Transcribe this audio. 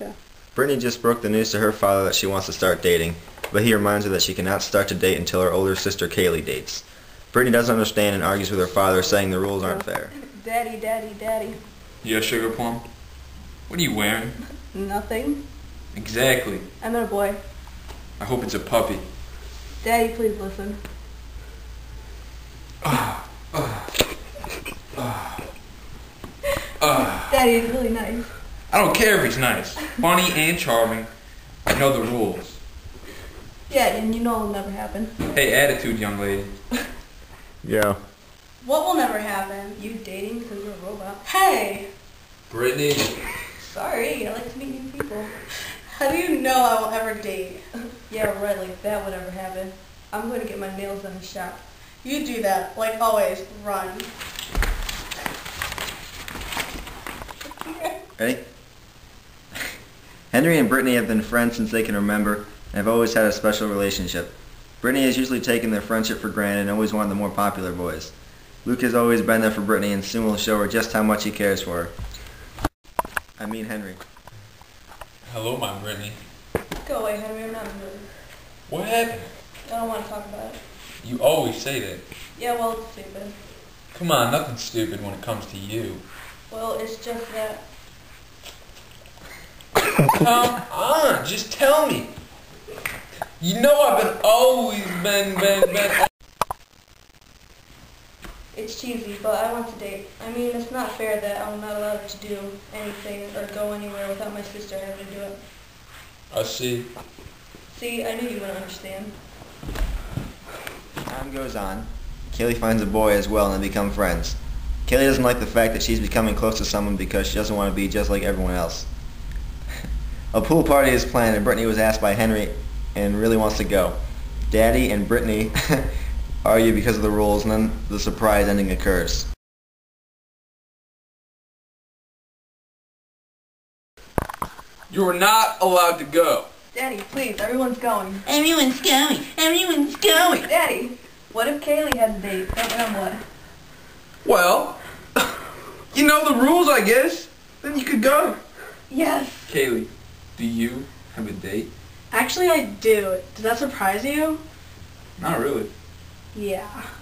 Yeah. Brittany just broke the news to her father that she wants to start dating, but he reminds her that she cannot start to date until her older sister Kaylee dates. Brittany doesn't understand and argues with her father, saying the rules aren't fair. Daddy, daddy, daddy. Yeah, Sugar Plum? What are you wearing? Nothing. Exactly. I met a boy. I hope it's a puppy. Daddy, please listen. Daddy is really nice. I don't care if he's nice. Funny and charming. I know the rules. Yeah, and you know it'll never happen. Hey, attitude, young lady. Yeah. What will never happen? You dating because you're a robot. Hey! Brittany. Sorry, I like to meet new people. How do you know I won't ever date? Yeah, right, like that would ever happen. I'm going to get my nails done in the shop. You do that, like always, run. Ready? Henry and Brittany have been friends since they can remember and have always had a special relationship. Brittany has usually taken their friendship for granted and always wanted the more popular boys. Luke has always been there for Brittany and soon will show her just how much he cares for her. I mean Henry. Hello, my Brittany. Go away, Henry, I'm not in the mood. What happened? I don't want to talk about it. You always say that. Yeah, well, it's stupid. Come on, nothing's stupid when it comes to you. Well, it's just that... Come on, just tell me. You know I've always been. It's cheesy, but I want to date. I mean, it's not fair that I'm not allowed to do anything or go anywhere without my sister having to do it. I see. See, I knew you wouldn't understand. Time goes on. Kaylee finds a boy as well and they become friends. Kaylee doesn't like the fact that she's becoming close to someone because she doesn't want to be just like everyone else. A pool party is planned and Brittany was asked by Henry and really wants to go. Daddy and Brittany argue because of the rules and then the surprise ending occurs. You're not allowed to go. Daddy, please, everyone's going. Everyone's going. Everyone's going. Daddy, what if Kaylee has a date? Then what? Well, you know the rules, I guess. Then you could go. Yes. Kaylee, do you have a date? Actually, I do. Does that surprise you? Not really. Yeah.